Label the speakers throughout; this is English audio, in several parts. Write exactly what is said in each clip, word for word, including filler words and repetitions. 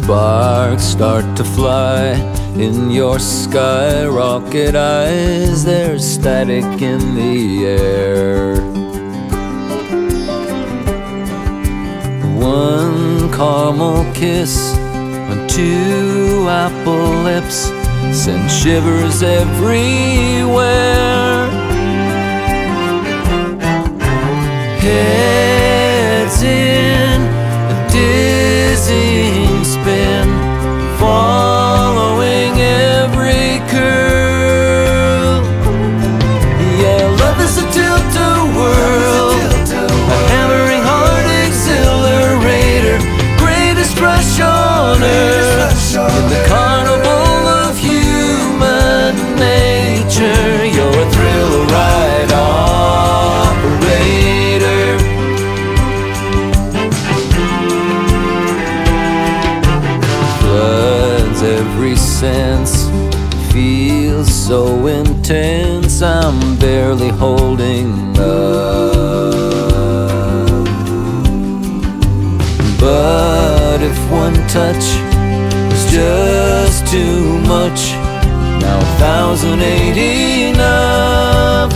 Speaker 1: Sparks start to fly in your skyrocket eyes. There's static in the air. One caramel kiss on two apple lips sends shivers everywhere. Heads in a dizzying spin, following every curl. Yeah, love is a tilt-a-whirl, a hammering heart exhilarator, greatest rush on earth, in the carnival of human nature. You're a thrill ride operator. Floods every sense, feels so intense, I'm barely holding up. But if one touch is just too much, now a thousand ain't enough.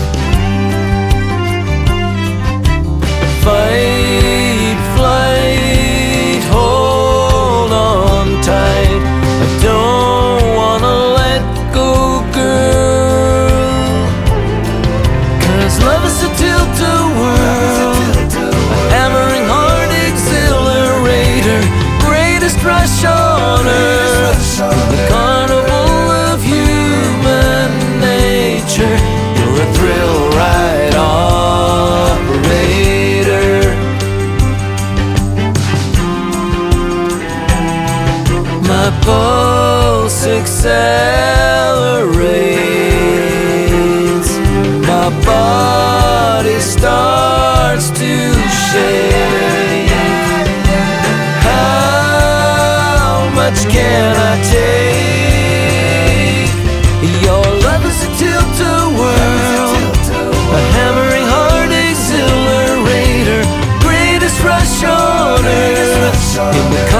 Speaker 1: Fight, flight, hold on tight, I don't wanna let go, girl. Cause love is a tilt-a-whirl, a hammering heart exhilarator, greatest rush on earth, the carnival of human nature. You're a thrill ride operator. My pulse accelerates, my body starts to shake. How much can I take? Your love is a tilt-a-whirl, a hammering heart exhilarator, greatest rush on earth, in the